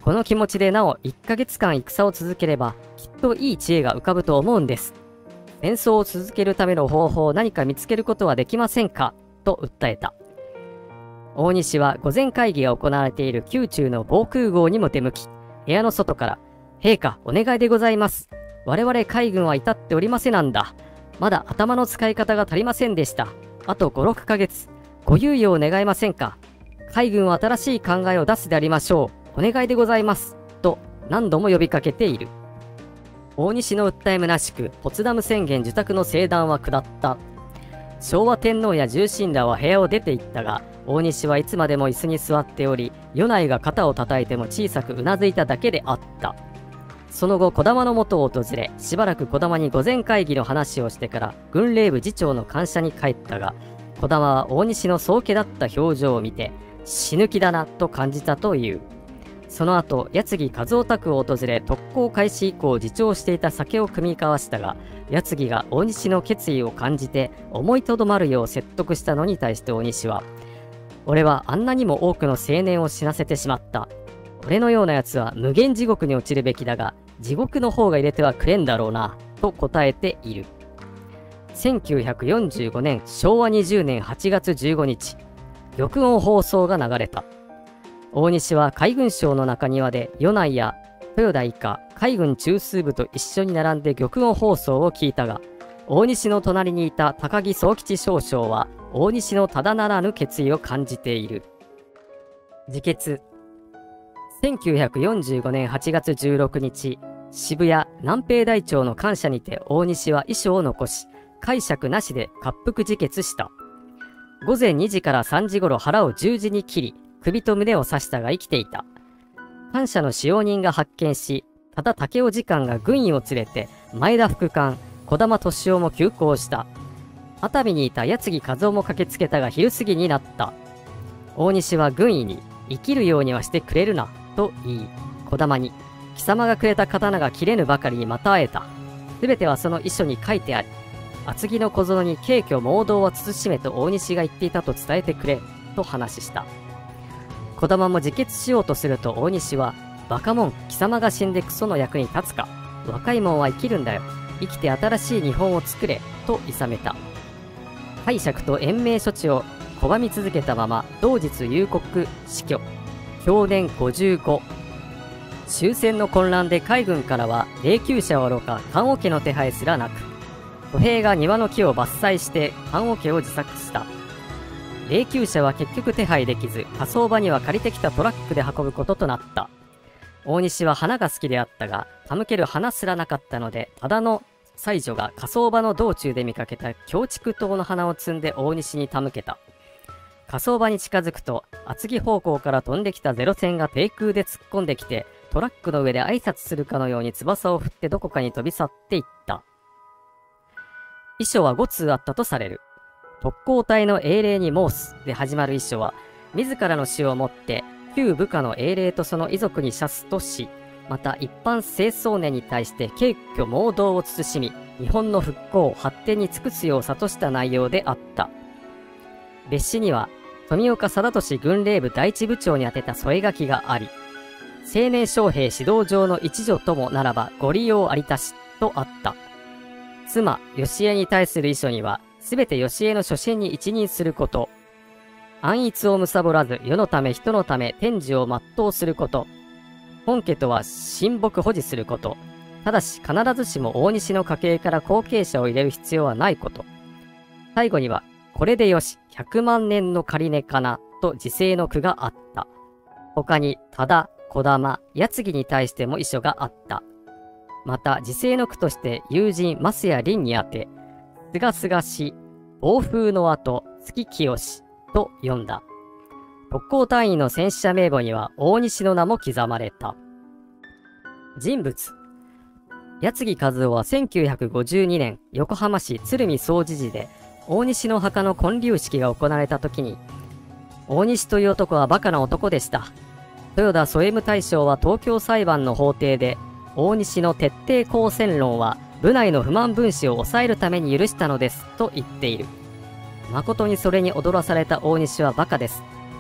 この気持ちでなおいっかげつかん戦を続ければきっといい知恵が浮かぶと思うんです。戦争を続けるための方法を何か見つけることはできませんかと訴えた。大西は御前会議が行われている宮中の防空壕にも出向き、部屋の外から「陛下お願いでございます。我々海軍は至っておりませなんだ。まだ頭の使い方が足りませんでした。あとご、ろっかげつご猶予を願えませんか。海軍は新しい考えを出すでありましょう。お願いでございます。と何度も呼びかけている。大西の訴え虚しく、ポツダム宣言受託の聖断は下った。昭和天皇や重臣らは部屋を出て行ったが、大西はいつまでも椅子に座っており、米内が肩を叩いても小さくうなずいただけであった。その後、児玉の元を訪れ、しばらく児玉に御前会議の話をしてから、軍令部次長の官舎に帰ったが、児玉は大西の宗家だった表情を見て、死ぬ気だなと感じたという。その後、矢継ぎ和夫宅を訪れ、特攻開始以降自重していた酒を酌み交わしたが、矢継ぎが大西の決意を感じて思いとどまるよう説得したのに対して大西は、俺はあんなにも多くの青年を死なせてしまった。俺のようなやつは無限地獄に落ちるべきだが、地獄の方が入れてはくれんだろうな、と答えている。せんきゅうひゃくよんじゅうごねんしょうわにじゅうねんはちがつじゅうごにち、玉音放送が流れた。大西は海軍省の中庭で米内や豊田以下海軍中枢部と一緒に並んで玉音放送を聞いたが、大西の隣にいた高木宗吉少将は大西のただならぬ決意を感じている。自決。せんきゅうひゃくよんじゅうごねんはちがつじゅうろくにち、渋谷南平台町の官舎にて大西は遺書を残し、解釈なしで割腹自決した。ごぜんにじからさんじごろ腹を十字に切り、首と胸を刺したが生きていた。官舎の使用人が発見し、多田武雄次官が軍医を連れて、前田副官、児玉俊夫も急行した。熱海にいた矢継ぎ和夫も駆けつけたが昼過ぎになった。大西は軍医に、生きるようにはしてくれるな、と言い、児玉に、貴様がくれた刀が切れぬばかりにまた会えた。すべてはその遺書に書いてあり、厚木の小園に軽挙盲導は慎めと大西が言っていたと伝えてくれ、と話した。児玉も自決しようとすると大西は、バカモン、貴様が死んでクソの役に立つか。若いもんは生きるんだよ。生きて新しい日本を作れ、と諌めた。解釈と延命処置を拒み続けたまま、同日夕刻死去。享年ごじゅうご。終戦の混乱で海軍からは霊柩車はおろか棺桶の手配すらなく、歩兵が庭の木を伐採して棺桶を自作した。霊柩車は結局手配できず、火葬場には借りてきたトラックで運ぶこととなった。大西は花が好きであったが、手向ける花すらなかったので、ただの妻女が火葬場の道中で見かけた京竹刀の花を摘んで大西に手向けた。火葬場に近づくと、厚木方向から飛んできたゼロ戦が低空で突っ込んできて、トラックの上で挨拶するかのように翼を振ってどこかに飛び去っていった。遺書はご通あったとされる。特攻隊の英霊に申すで始まる遺書は、自らの死をもって、旧部下の英霊とその遺族に謝すとし、また一般清掃年に対して軽挙盲導を慎み、日本の復興、発展に尽くすよう諭した内容であった。別紙には、富岡貞俊軍令部第一部長に宛てた添え書きがあり、青年将兵指導上の一助ともならばご利用ありたし、とあった。妻、義江に対する遺書には、すべて義江の初心に一任すること。安逸を貪らず、世のため人のため天寿を全うすること。本家とは親睦保持すること。ただし必ずしも大西の家系から後継者を入れる必要はないこと。最後には、これでよし、百万年の仮根かな、と自制の句があった。他に、多田、児玉、矢継ぎに対しても遺書があった。また、自制の句として友人、増谷凛に宛て、すがすがし、暴風の後、月清し、と読んだ。特攻隊員の戦死者名簿には大西の名も刻まれた。人物。矢継ぎ和夫はせんきゅうひゃくごじゅうにねん、横浜市鶴見総持寺で、大西の墓の建立式が行われた時に、大西という男はバカな男でした。豊田添務大将は東京裁判の法廷で、大西の徹底抗戦論は、部内の不満分子を抑えるために許したのです、と言っている。誠にそれに踊らされた大西はバカです。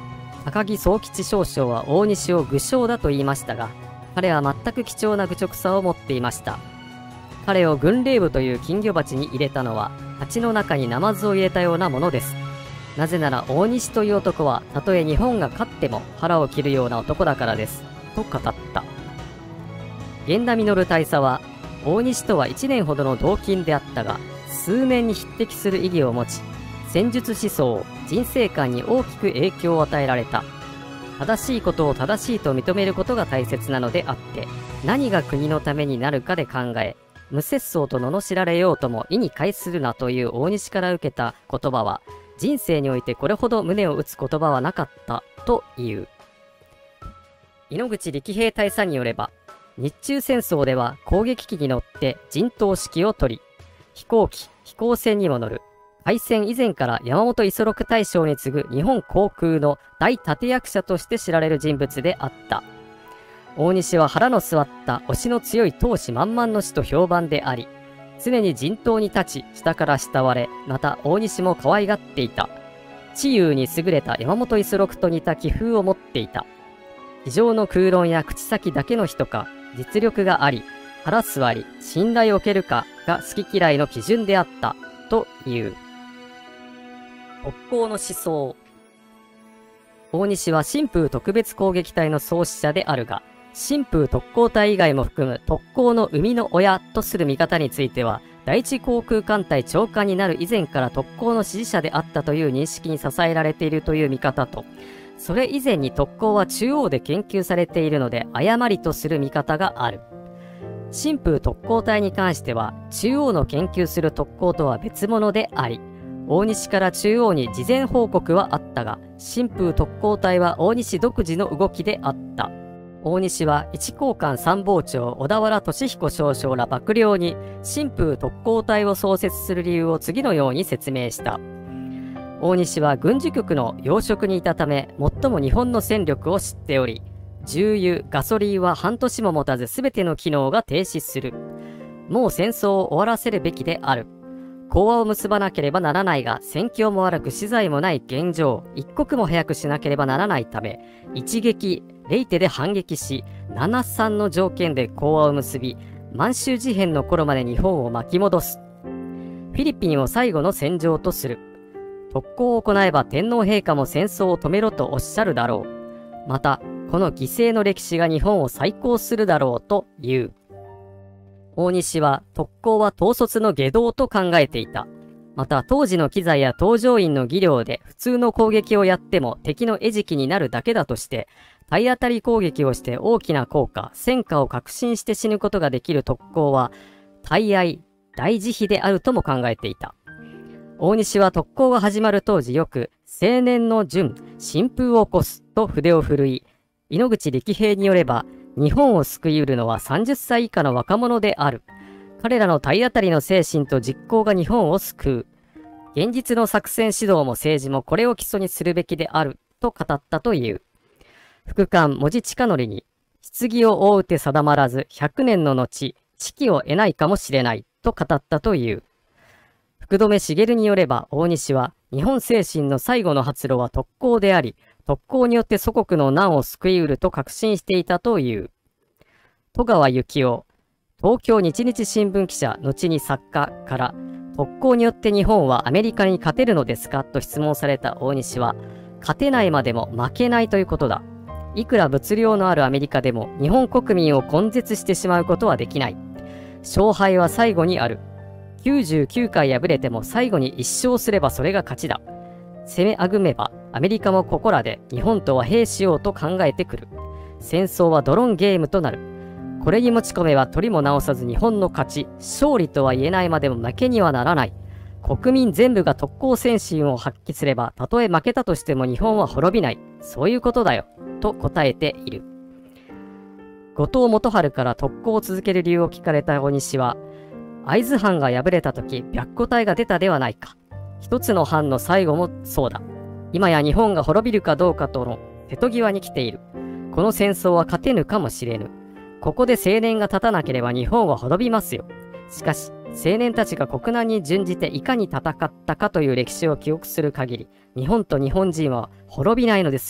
高木宗吉少将は大西を愚将だと言いましたが、彼は全く貴重な愚直さを持っていました。彼を軍令部という金魚鉢に入れたのは、鉢の中にナマズを入れたようなものです。なぜなら大西という男は、たとえ日本が勝っても腹を切るような男だからです。と語った。源田実大佐は、大西とはいちねんほどの同勤であったが、数年に匹敵する意義を持ち、戦術思想、人生観に大きく影響を与えられた。正しいことを正しいと認めることが大切なのであって、何が国のためになるかで考え、無節操と罵られようとも意に介するなという大西から受けた言葉は、人生においてこれほど胸を打つ言葉はなかったという。井ノ口力平大佐によれば、日中戦争では攻撃機に乗って陣頭指揮を取り、飛行機、飛行船にも乗る。敗戦以前から山本五十六大将に次ぐ日本航空の大立役者として知られる人物であった。大西は腹の据わった押しの強い闘志満々の死と評判であり、常に陣頭に立ち下から慕われ、また大西も可愛がっていた。知勇に優れた山本五十六と似た気風を持っていた。非常の空論や口先だけの人か、実力があり、腹据わり、信頼を受けるかが好き嫌いの基準であった、という。特攻の思想。大西は新風特別攻撃隊の創始者であるが、新風特攻隊以外も含む特攻の生みの親とする見方については、第一航空艦隊長官になる以前から特攻の支持者であったという認識に支えられているという見方と、それ以前に特攻は中央で研究されているので誤りとする見方がある。新風特攻隊に関しては、中央の研究する特攻とは別物であり、大西から中央に事前報告はあったが、新風特攻隊は大西独自の動きであった。大西は一高官参謀長小田原俊彦少将ら幕僚に新風特攻隊を創設する理由を次のように説明した。大西は軍需局の要職にいたため、最も日本の戦力を知っており、重油、ガソリンは半年も持たず全ての機能が停止する。もう戦争を終わらせるべきである。講和を結ばなければならないが、戦況も悪く資材もない現状、一刻も早くしなければならないため、一撃、レイテで反撃し、ななさんの条件で講和を結び、満州事変の頃まで日本を巻き戻す。フィリピンを最後の戦場とする。特攻を行えば天皇陛下も戦争を止めろとおっしゃるだろう。また、この犠牲の歴史が日本を再興するだろうという。大西は特攻は統率の下道と考えていた。また当時の機材や搭乗員の技量で普通の攻撃をやっても敵の餌食になるだけだとして、体当たり攻撃をして大きな効果、戦果を確信して死ぬことができる特攻は、大愛、大慈悲であるとも考えていた。大西は特攻が始まる当時よく、青年の順、新風を起こすと筆を振るい、井ノ口力平によれば、日本を救いうるのはさんじゅっさい以下の若者である。彼らの体当たりの精神と実行が日本を救う。現実の作戦指導も政治もこれを基礎にするべきであると語ったという。副官門司親則に、棺を覆うて定まらずひゃくねんの後、知己を得ないかもしれないと語ったという。福留茂によれば大西は、日本精神の最後の発露は特攻であり、特攻によって祖国の難を救いうると確信していたという。戸川幸夫、東京日日新聞記者、後に作家から、特攻によって日本はアメリカに勝てるのですかと質問された大西は、勝てないまでも負けないということだ。いくら物量のあるアメリカでも日本国民を根絶してしまうことはできない。勝敗は最後にある。きゅうじゅうきゅうかい敗れても最後にいっ勝すればそれが勝ちだ。攻めあぐめばアメリカもここらで日本と和平しようと考えてくる。戦争はドロンゲームとなる。これに持ち込めば取りも直さず日本の勝ち、勝利とは言えないまでも負けにはならない。国民全部が特攻精神を発揮すれば、たとえ負けたとしても日本は滅びない。そういうことだよ。と答えている。後藤元春から特攻を続ける理由を聞かれた大西は、会津藩が敗れた時、白虎隊が出たではないか。一つの藩の最後もそうだ。今や日本が滅びるかどうかとの瀬戸際に来ている。この戦争は勝てぬかもしれぬ。ここで青年が立たなければ日本は滅びますよ。しかし、青年たちが国難に準じていかに戦ったかという歴史を記憶する限り、日本と日本人は滅びないのですよ。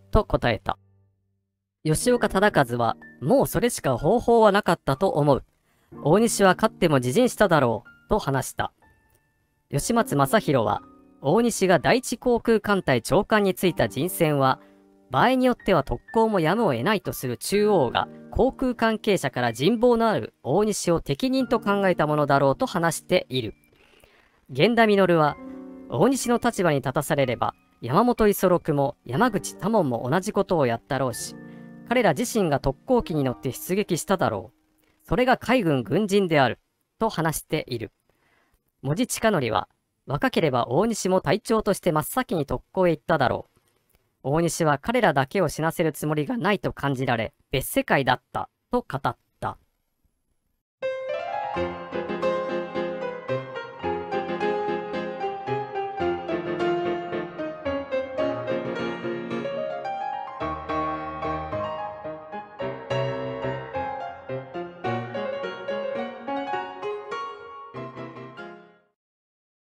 と答えた。吉岡忠和は、もうそれしか方法はなかったと思う。大西は勝っても自陣しただろう、と話した。吉松正弘は、大西が第一航空艦隊長官についた人選は、場合によっては特攻もやむを得ないとする中央が、航空関係者から人望のある大西を適任と考えたものだろうと話している。源田実は、大西の立場に立たされれば、山本五十六も山口多門も同じことをやったろうし、彼ら自身が特攻機に乗って出撃しただろう。それが海軍軍人である。と話している。門司親則は、若ければ大西も隊長として真っ先に特攻へ行っただろう。大西は彼らだけを死なせるつもりがないと感じられ、別世界だった。と語った。